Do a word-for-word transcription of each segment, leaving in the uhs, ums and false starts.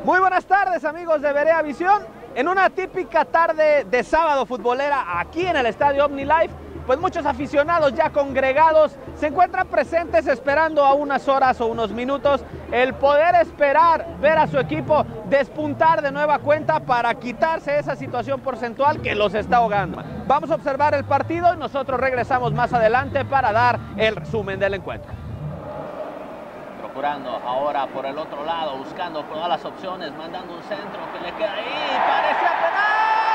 Muy buenas tardes, amigos de Berea Visión. En una típica tarde de sábado futbolera aquí en el estadio OmniLife, pues muchos aficionados ya congregados se encuentran presentes esperando a unas horas o unos minutos el poder esperar ver a su equipo despuntar de nueva cuenta para quitarse esa situación porcentual que los está ahogando. Vamos a observar el partido y nosotros regresamos más adelante para dar el resumen del encuentro. Procurando ahora por el otro lado, buscando todas las opciones, mandando un centro que le queda ahí, parecía penal.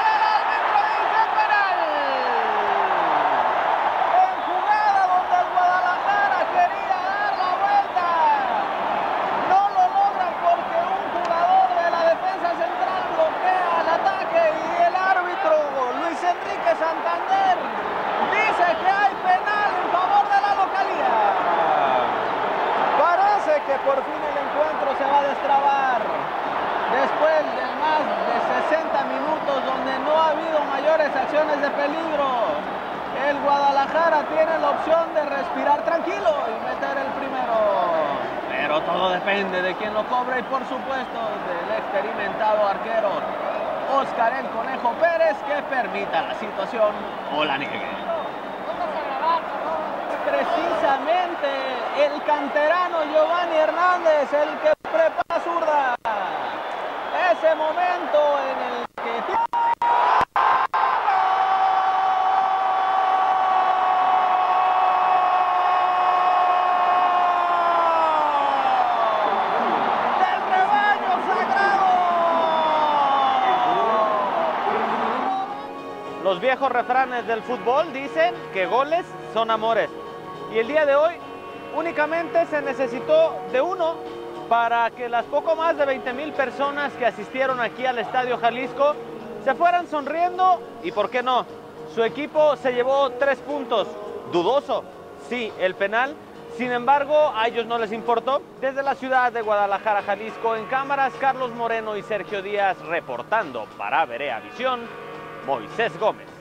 Santander dice que hay penal en favor de la localidad. Parece que por fin el encuentro se va a destrabar después de más de sesenta minutos donde no ha habido mayores acciones de peligro. El Guadalajara tiene la opción de respirar tranquilo y meter el primero, pero todo depende de quién lo cobra y por supuesto del experimentado arquero Oscar el Conejo Pérez, que permita la situación o la niegue. Precisamente el canterano Giovanni Hernández, el que prepara zurda. Ese momento en el que... Los viejos refranes del fútbol dicen que goles son amores. Y el día de hoy únicamente se necesitó de uno para que las poco más de veinte mil personas que asistieron aquí al Estadio Jalisco se fueran sonriendo y, ¿por qué no? Su equipo se llevó tres puntos. Dudoso, sí, el penal. Sin embargo, a ellos no les importó. Desde la ciudad de Guadalajara, Jalisco, en cámaras, Carlos Moreno y Sergio Díaz reportando para Berea Visión. Moisés Gómez.